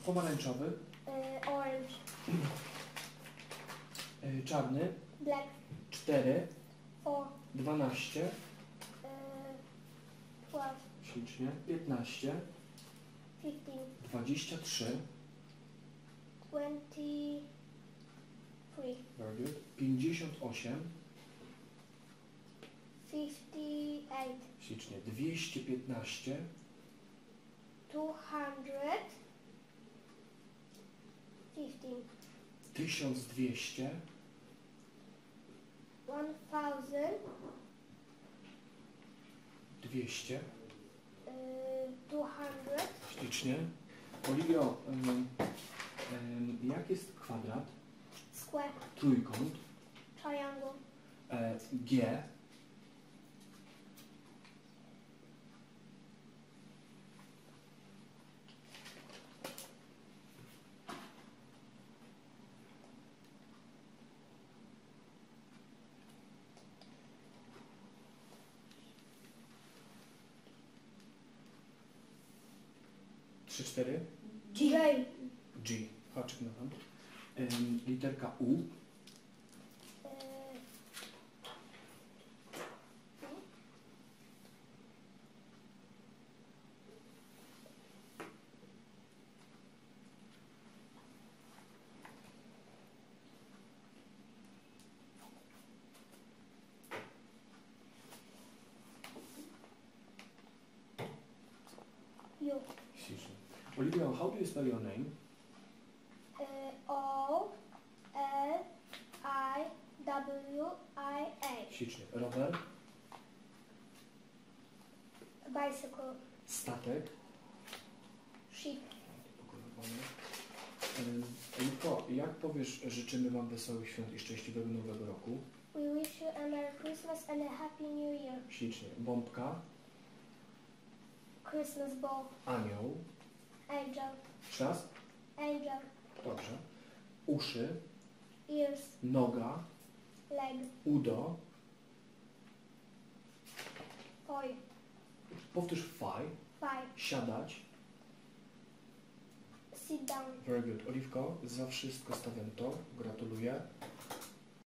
Pomarańczowy. Orange. Czarny. Black. 4. 4. 12. 12. Ślicznie. 15. 15. 23. 23. Very good. 58. 58. Ślicznie. 215. 215. 1200. 1000. 200. 200. Ślicznie. Oliwio, jak jest kwadrat? Square. Trójkąt. Triangle. G. Trzy, 4. J. G. Haczyk na tam. Literka U. U. Ślicznie. Olivia, how do you spell your name? O. L. I. W. I. A. Ślicznie. Rower. Bicycle. Statek. Sheep. Tylko, jak powiesz, życzymy Wam wesołych świąt i szczęśliwego Nowego Roku? We wish you a Merry Christmas and a Happy New Year. Ślicznie. Bombka. Christmas ball. Anioł. Angel. Czas. Angel. Dobrze. Uszy. Ears. Noga. Leg. Udo. Toy. Powtórz faj. Five. Siadać. Sit down. Very good. Oliwko, za wszystko stawiam to. Gratuluję.